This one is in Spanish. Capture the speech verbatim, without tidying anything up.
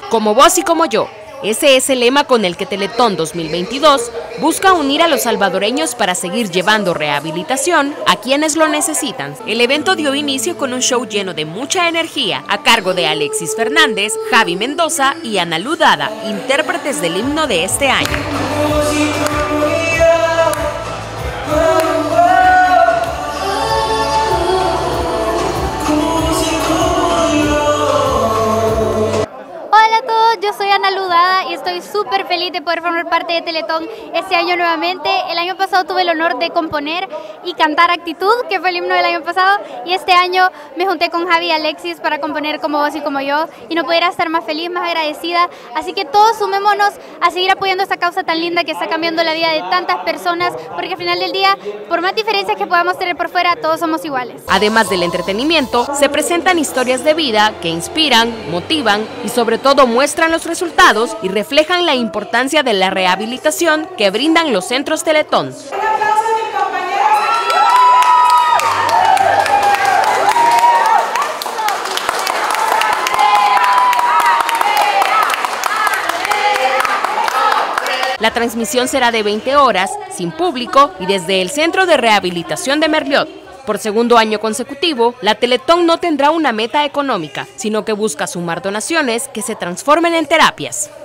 Como vos y como yo. Ese es el lema con el que Teletón dos mil veintidós busca unir a los salvadoreños para seguir llevando rehabilitación a quienes lo necesitan. El evento dio inicio con un show lleno de mucha energía, a cargo de Alexis Fernández, Javi Mendoza y Ana Lu Dada, intérpretes del himno de este año. Yo soy Ana Lu Dada y estoy súper feliz de poder formar parte de Teletón este año nuevamente. El año pasado tuve el honor de componer y cantar Actitud, que fue el himno del año pasado, y este año me junté con Javi y Alexis para componer Como vos y como yo, y no pudiera estar más feliz, más agradecida. Así que todos sumémonos a seguir apoyando esta causa tan linda que está cambiando la vida de tantas personas, porque al final del día, por más diferencias que podamos tener por fuera, todos somos iguales. Además del entretenimiento, se presentan historias de vida que inspiran, motivan y sobre todo muestran los resultados y reflejan la importancia de la rehabilitación que brindan los centros Teletón. La transmisión será de veinte horas, sin público y desde el Centro de Rehabilitación de Merliot. Por segundo año consecutivo, la Teletón no tendrá una meta económica, sino que busca sumar donaciones que se transformen en terapias.